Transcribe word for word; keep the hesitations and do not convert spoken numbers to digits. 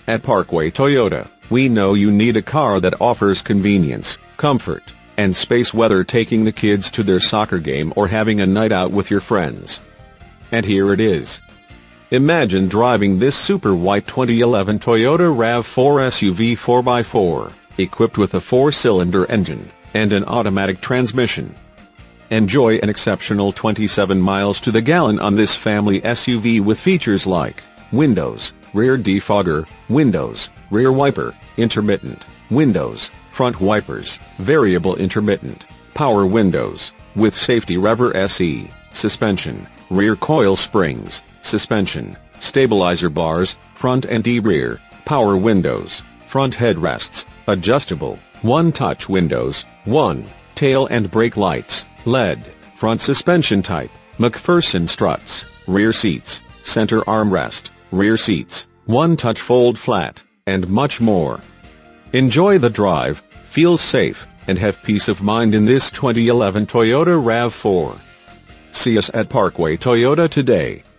At Parkway Toyota, we know you need a car that offers convenience, comfort, and space, whether taking the kids to their soccer game or having a night out with your friends. And here it is. Imagine driving this super white twenty eleven Toyota RAV four S U V four by four, equipped with a four-cylinder engine and an automatic transmission. Enjoy an exceptional twenty-seven miles to the gallon on this family S U V with features like windows, rear defogger, windows, rear wiper, intermittent, windows, front wipers, variable intermittent, power windows, with safety rever S E, suspension, rear coil springs, suspension, stabilizer bars, front and rear, power windows, front headrests, adjustable, one-touch windows, one, tail and brake lights, L E D, front suspension type, McPherson struts, rear seats, center armrest, rear seats, one-touch fold flat, and much more. Enjoy the drive, feel safe, and have peace of mind in this twenty eleven Toyota RAV four. See us at Parkway Toyota today.